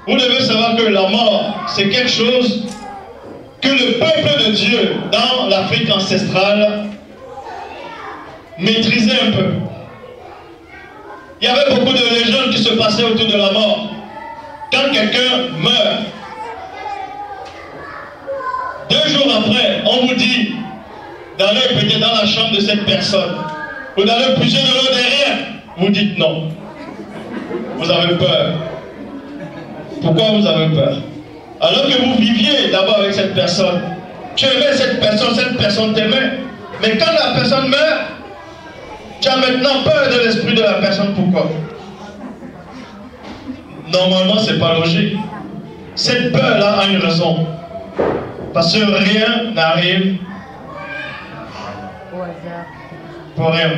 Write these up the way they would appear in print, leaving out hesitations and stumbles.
Vous devez savoir que la mort, c'est quelque chose que le peuple de Dieu, dans l'Afrique ancestrale, maîtrisait un peu. Il y avait beaucoup de légendes qui se passaient autour de la mort. Quand quelqu'un meurt, 2 jours après, on vous dit d'aller peut-être dans la chambre de cette personne, ou d'aller puiser de l'eau derrière. Vous dites non. Vous avez peur. Pourquoi vous avez peur? Alors que vous viviez d'abord avec cette personne. Tu aimais cette personne t'aimait. Mais quand la personne meurt, tu as maintenant peur de l'esprit de la personne. Pourquoi? Normalement, ce n'est pas logique. Cette peur-là a une raison. Parce que rien n'arrive pour rien.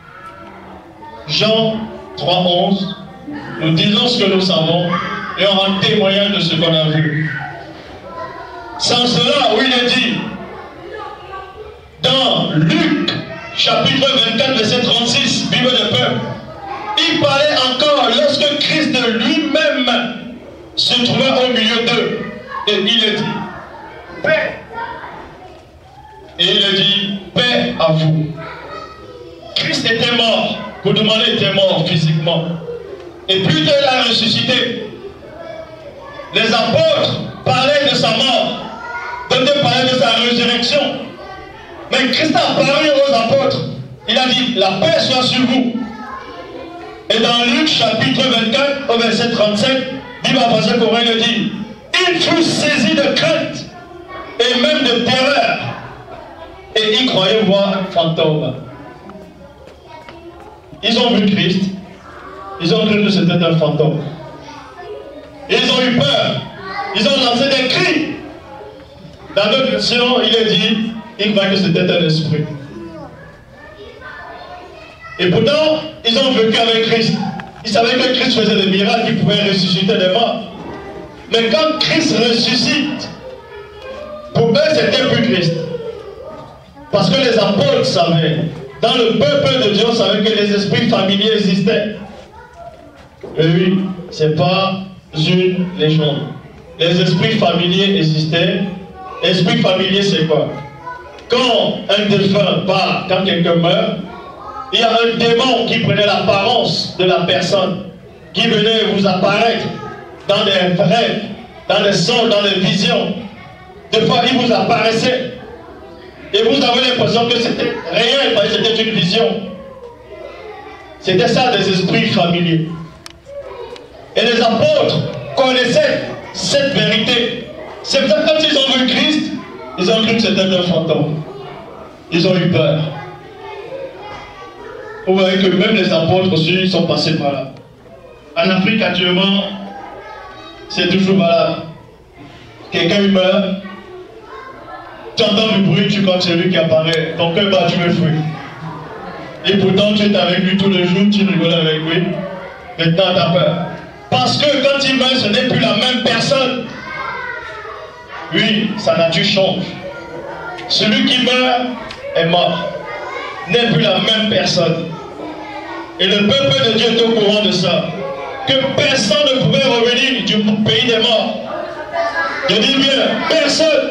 Jean 3,11, nous disons ce que nous savons et on rend témoignage de ce qu'on a vu. Sans cela, où il est dit, dans Luc, chapitre 24, verset 36, Bible de peuple, il parlait encore lorsque Christ de lui-même se trouvait au milieu d'eux. Et il est dit, paix. Et il est dit, paix à vous. Christ était mort. Vous demandez, était mort physiquement. Et plus tard, il a ressuscité. Les apôtres parlaient de sa mort. D'autres parlaient de sa résurrection. Mais Christ a parlé aux apôtres. Il a dit, la paix soit sur vous. Et dans Luc chapitre 24, au verset 37, Bible Français Coran le dit, il fut saisi de crainte et même de terreur. Et il croyait voir un fantôme. Ils ont vu Christ. Ils ont cru que c'était un fantôme. Et ils ont eu peur. Ils ont lancé des cris. Dans d'autres versions, il est dit, ils croyaient que c'était un esprit. Et pourtant, ils ont vécu avec Christ. Ils savaient que Christ faisait des miracles, qu'il pouvait ressusciter des morts. Mais quand Christ ressuscite, pour eux, c'était plus Christ. Parce que les apôtres savaient, dans le peuple de Dieu, on savait que les esprits familiers existaient. Et oui, ce n'est pas une légende. Les esprits familiers existaient. Esprit familier, c'est quoi? Quand un défunt part, quand quelqu'un meurt, il y a un démon qui prenait l'apparence de la personne, qui venait vous apparaître dans des rêves, dans des songes, dans des visions. Des fois, il vous apparaissait. Et vous avez l'impression que c'était réel, parce que c'était une vision. C'était ça, des esprits familiers. Et les apôtres connaissaient cette vérité. C'est pour ça que quand ils ont vu Christ, ils ont cru que c'était un fantôme. Ils ont eu peur. Vous voyez que même les apôtres aussi sont passés par là. En Afrique actuellement, c'est toujours valable. Quelqu'un meurt, tu entends le bruit, tu crois que c'est lui qui apparaît. Ton cœur bat, tu me fuis. Et pourtant, tu es avec lui tous les jours, tu rigoles avec lui. Maintenant, tu as peur. Parce que quand il meurt, ce n'est plus la même personne. Oui, sa nature change. Celui qui meurt est mort. N'est plus la même personne. Et le peuple de Dieu est au courant de ça. Que personne ne pouvait revenir du pays des morts. Je dis bien, personne.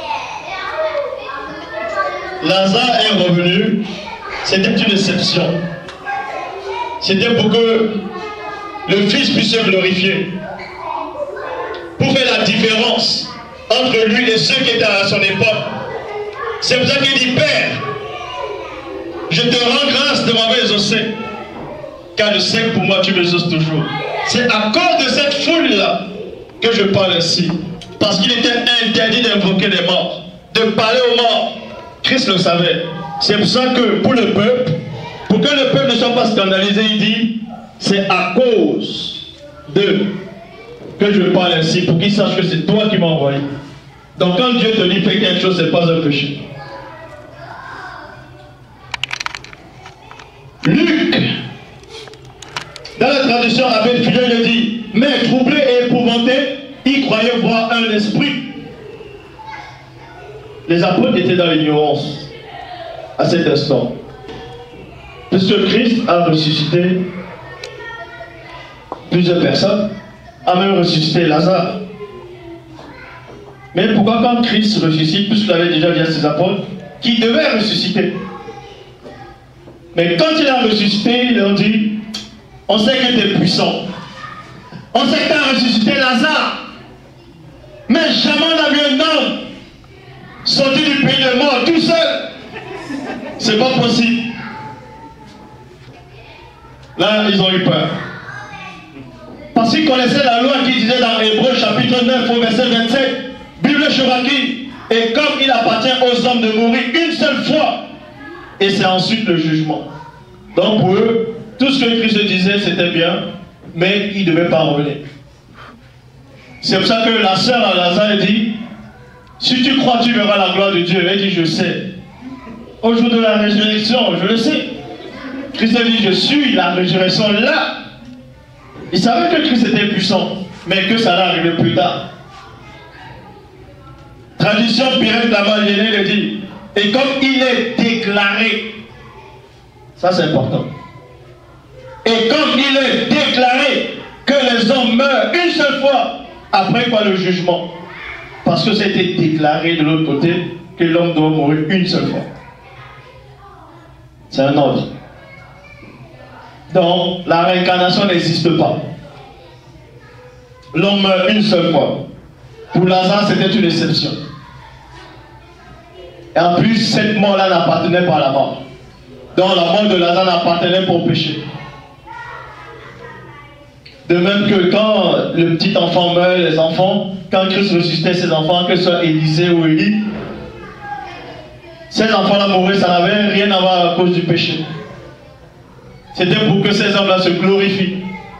Lazare est revenu. C'était une exception. C'était pour que le Fils puisse se glorifier. Pour faire la différence entre lui et ceux qui étaient à son époque. C'est pour ça qu'il dit, Père, je te rends grâce de m'avoir exaucé. Car je sais que pour moi tu m'exauces toujours. C'est à cause de cette foule-là que je parle ainsi. Parce qu'il était interdit d'invoquer les morts, de parler aux morts. Christ le savait. C'est pour ça que pour le peuple, pour que le peuple ne soit pas scandalisé, il dit, c'est à cause d'eux que je parle ainsi, pour qu'ils sachent que c'est toi qui m'as envoyé. Donc quand Dieu te dit fais quelque chose, ce n'est pas un péché. Luc, dans la traduction Abbé Philo, il dit, mais troublé et épouvanté, il croyait voir un esprit. Les apôtres étaient dans l'ignorance à cet instant. Puisque Christ a ressuscité plusieurs personnes, a même ressuscité Lazare. Mais pourquoi quand Christ ressuscite, puisqu'il avait déjà dit à ses apôtres qu'il devait ressusciter? Mais quand il a ressuscité, il leur dit, on sait que tu es puissant. On sait que tu as ressuscité Lazare. Mais jamais on n'a vu un homme sorti du pays de mort tout seul. C'est pas possible. Là, ils ont eu peur. Parce qu'ils connaissaient la loi qui disait dans Hébreux chapitre 9 au verset 27, Bible Shuraki, et comme il appartient aux hommes de mourir une seule fois, et c'est ensuite le jugement. Donc pour eux, tout ce que Christ disait c'était bien, mais il ne devait pas revenir. C'est pour ça que la sœur à Lazare dit, si tu crois tu verras la gloire de Dieu. Elle dit, je sais. Au jour de la résurrection, je le sais. Christ a dit, je suis la résurrection là. Il savait que Christ était puissant, mais que ça allait arriver plus tard. Tradition Pirate Lamal le dit, et comme il est déclaré, ça c'est important, et comme il est déclaré que les hommes meurent une seule fois, après quoi le jugement? Parce que c'était déclaré de l'autre côté que l'homme doit mourir une seule fois. C'est un ordre. Donc la réincarnation n'existe pas. L'homme meurt une seule fois. Pour Lazare, c'était une exception. Et en plus, cette mort-là n'appartenait pas à la mort. Donc la mort de Lazare n'appartenait pas au péché. De même que quand le petit enfant meurt, les enfants, quand Christ ressuscitait ses enfants, que ce soit Élisée ou Élie, ces enfants-là mouraient, ça n'avait rien à voir à cause du péché. C'était pour que ces hommes-là se glorifient.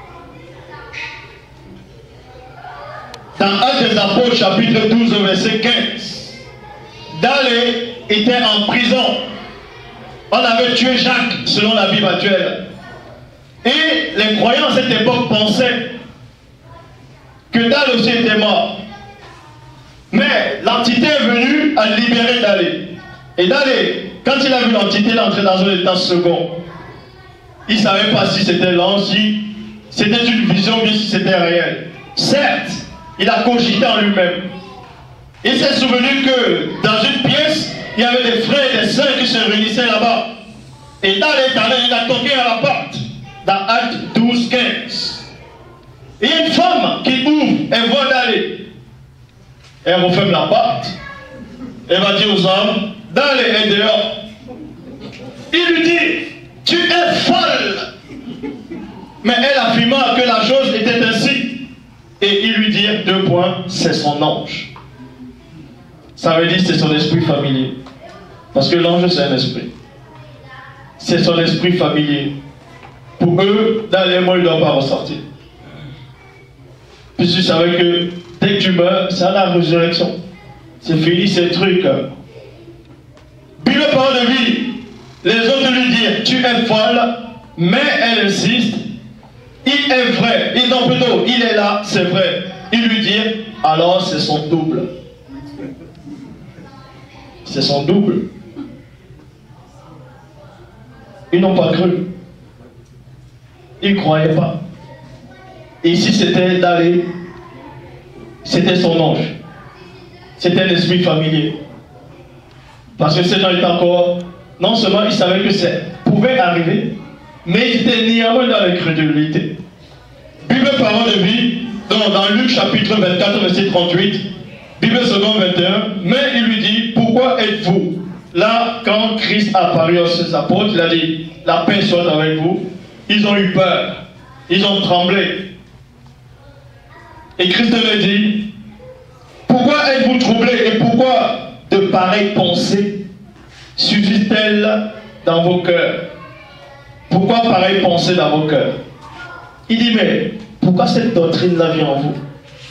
Dans Actes des Apôtres, chapitre 12, verset 15, Dallé était en prison. On avait tué Jacques, selon la Bible actuelle. Et les croyants à cette époque pensaient que Dallé aussi était mort. Mais l'entité est venue à libérer Dallé. Et Dallé, quand il a vu l'entité, il est entré dans un état second. Il ne savait pas si c'était l'ange, si c'était une vision, bien si c'était réel. Certes, il a cogité en lui-même. Il s'est souvenu que dans une pièce, il y avait des frères et des sœurs qui se réunissaient là-bas. Et Dallé est allé, il a toqué à la porte. Dans Acte 12, 15. Et il y a une femme qui ouvre, elle voit Dallé. Elle referme la porte. Elle va dire aux hommes, Dallé est dehors. Il lui dit, tu es folle. Mais elle affirma que la chose était ainsi. Et il lui dit, 2 points, c'est son ange. Ça veut dire c'est son esprit familier. Parce que l'ange c'est un esprit. C'est son esprit familier. Pour eux, dans les mots, il ne doit pas ressortir. Puisqu'ils savaient que dès que tu meurs, c'est à la résurrection. C'est fini ces trucs. Bible parole de vie. Les autres lui disent, tu es folle, mais elle insiste. Il est vrai. Ils ont plutôt, il est là, c'est vrai. Il lui dit, alors c'est son double. C'est son double. Ils n'ont pas cru. Ils ne croyaient pas. Et ici, c'était Dallé. C'était son ange. C'était l'esprit familier. Parce que ces gens étaient encore... Non seulement ils savaient que ça pouvait arriver, mais ils étaient néanmoins dans l'incrédulité. Bible parole de vie, dans Luc chapitre 24, verset 38, Bible seconde 21, mais il lui dit, pourquoi êtes-vous là quand Christ a apparu à ses apôtres? Il a dit, la paix soit avec vous. Ils ont eu peur, ils ont tremblé. Et Christ leur dit, pourquoi êtes-vous troublés et pourquoi de pareilles pensées suffisent-elles dans vos cœurs? Pourquoi pareilles pensées dans vos cœurs? Il dit, mais pourquoi cette doctrine-là vient en vous?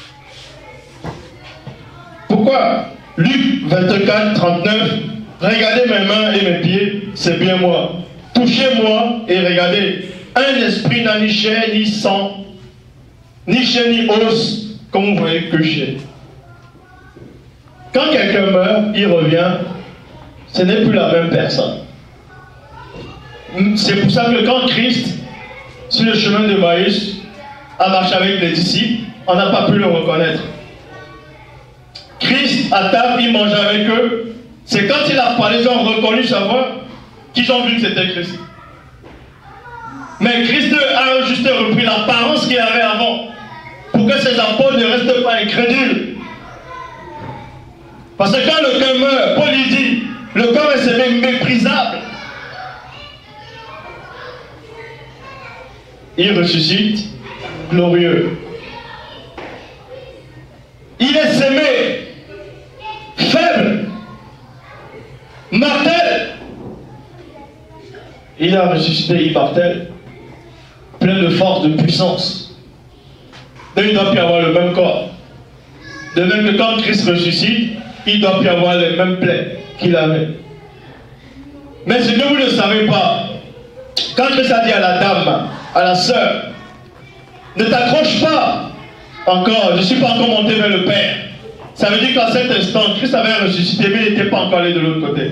Pourquoi? Luc 24, 39, regardez mes mains et mes pieds, c'est bien moi. Touchez-moi et regardez. Un esprit n'a ni chair ni sang, ni chair ni os, comme vous voyez que j'ai. Quand quelqu'un meurt, il revient, ce n'est plus la même personne. C'est pour ça que quand Christ, sur le chemin de Maïs, a marché avec les disciples, on n'a pas pu le reconnaître. Christ, à table, il mangeait avec eux. C'est quand il a parlé, ils ont reconnu sa voix, qu'ils ont vu que c'était Christ. Mais Christ a juste repris l'apparence qu'il avait avant, pour que ses apôtres ne restent pas incrédules. Parce que quand le cœur meurt, Paul lui dit, le corps est méprisable. Il ressuscite, glorieux. Il est sémé, faible, mortel. Il a ressuscité immortel, plein de force, de puissance. Donc il doit plus avoir le même corps. De même que quand Christ ressuscite, il doit plus avoir les mêmes plaies qu'il avait. Mais ce que vous ne savez pas, quand Christ a dit à la dame, à la sœur, ne t'accroche pas encore, je ne suis pas encore monté vers le Père. Ça veut dire qu'à cet instant, Christ avait ressuscité, mais il n'était pas encore allé de l'autre côté.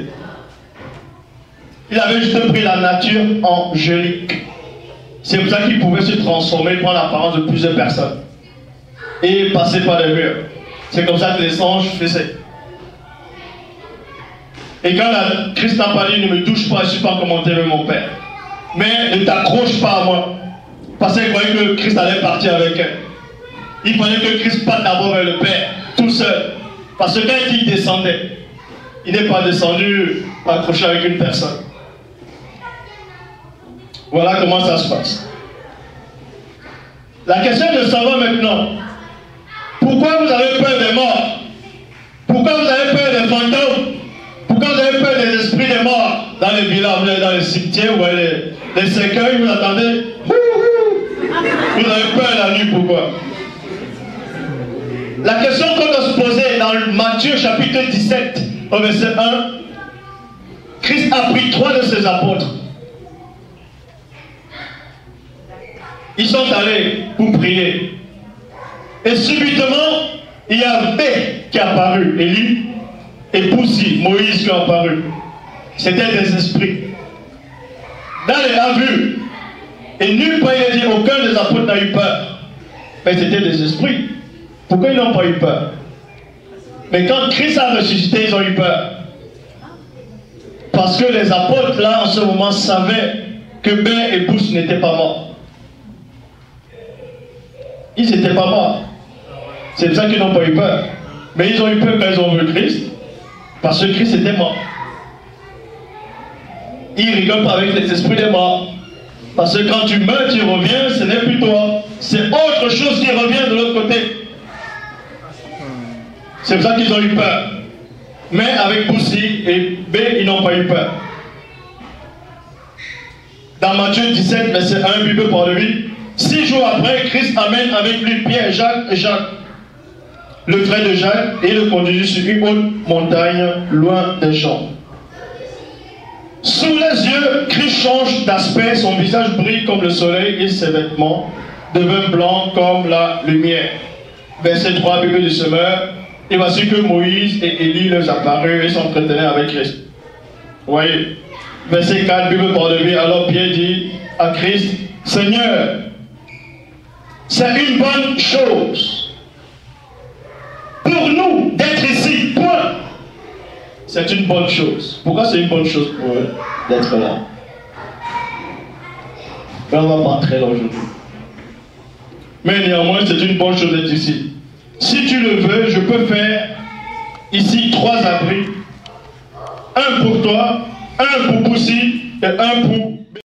Il avait juste pris la nature angélique. C'est pour ça qu'il pouvait se transformer, prendre l'apparence de plusieurs personnes et passer par les murs. C'est comme ça que les anges faisaient. Et quand Christ n'a pas dit, ne me touche pas, je ne suis pas encore monté vers mon Père. Mais ne t'accroche pas à moi. Parce qu'il croyait que Christ allait partir avec elle. Il fallait que Christ parte d'abord vers le Père, tout seul. Parce que quand il descendait, il n'est pas descendu accroché avec une personne. Voilà comment ça se passe. La question de savoir maintenant, pourquoi vous avez peur des morts? Pourquoi vous avez peur des fantômes? Pourquoi vous avez peur des esprits des morts? Dans les villages, dans les cimetières, vous voyez les cercueils, vous attendez. Vous avez peur la nuit, pourquoi? La question qu'on doit se poser dans Matthieu chapitre 17, au verset 1, Christ a pris 3 de ses apôtres. Ils sont allés pour prier. Et subitement, il y a B qui est apparu, Élie, et Poussi, Moïse qui est apparu. C'était des esprits. Dans les vue, et nulle part il a dit, aucun des apôtres n'a eu peur. Mais c'était des esprits. Pourquoi ils n'ont pas eu peur? Mais quand Christ a ressuscité, ils ont eu peur. Parce que les apôtres, là, en ce moment, savaient que B et Pousse n'étaient pas morts. Ils n'étaient pas morts. C'est pour ça qu'ils n'ont pas eu peur. Mais ils ont eu peur quand ils ont vu Christ, parce que Christ était mort. Ils ne rigolent pas avec les esprits des morts. Parce que quand tu meurs, tu reviens, ce n'est plus toi. C'est autre chose qui revient de l'autre côté. C'est pour ça qu'ils ont eu peur. Mais avec Poussi et B, ils n'ont pas eu peur. Dans Matthieu 17, verset 1, Bible parle de lui. 6 jours après, Christ amène avec lui Pierre, Jacques et Jacques, le frère de Jacques, et le conduit sur une haute montagne, loin des gens. Sous les yeux, Christ change d'aspect, son visage brille comme le soleil et ses vêtements deviennent blancs comme la lumière. Verset 3, Bible du semeur. Et voici que Moïse et Élie leur apparurent et s'entretenaient avec Christ. Vous voyez. Verset 4, Bible parle de lui. Alors Pierre dit à Christ, Seigneur, c'est une bonne chose pour nous d'être ici, point. C'est une bonne chose. Pourquoi c'est une bonne chose pour eux d'être là? Mais on ne va pas entrer là aujourd'hui. Mais néanmoins, c'est une bonne chose d'être ici. Si tu le veux, je peux faire ici 3 abris. Un pour toi, un pour Poussi et un pour